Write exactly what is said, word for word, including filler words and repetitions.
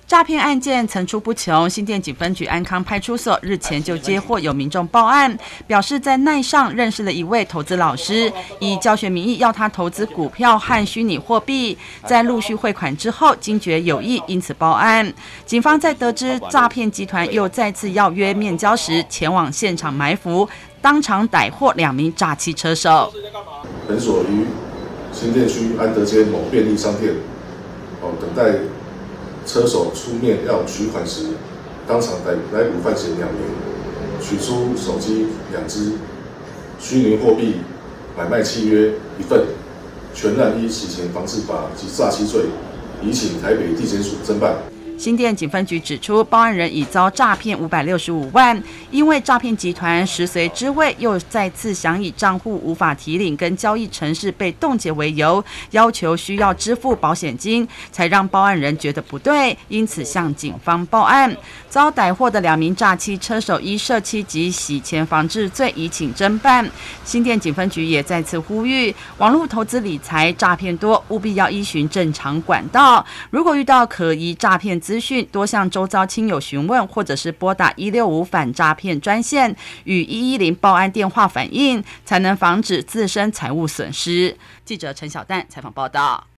诈骗案件层出不穷，新店警分局安康派出所日前就接获有民众报案，表示在奈上认识了一位投资老师，以教学名义要他投资股票和虚拟货币，在陆续汇款之后惊觉有异，因此报案。警方在得知诈骗集团又再次要约面交时，前往现场埋伏，当场逮获两名诈欺车手。 本所于新店区安德街某便利商店，哦，等待车手出面要取款时，当场逮逮捕犯嫌两名，取出手机两只，虚拟货币买卖契约一份，全案依洗钱防治法及诈欺罪，移请台北地检署侦办。 新店警分局指出，报案人已遭诈骗五百六十五万，因为诈骗集团食髓知味，又再次想以账户无法提领跟交易程式被冻结为由，要求需要支付保险金，才让报案人觉得不对，因此向警方报案。遭逮获的两名诈欺车手依涉欺及洗钱防治罪移请侦办。新店警分局也再次呼吁，网络投资理财诈骗多，务必要依循正常管道。如果遇到可疑诈骗资讯，多向周遭亲友询问，或者是拨打一六五反诈骗专线与一一零报案电话反映，才能防止自身财务损失。记者陈小蛋采访报道。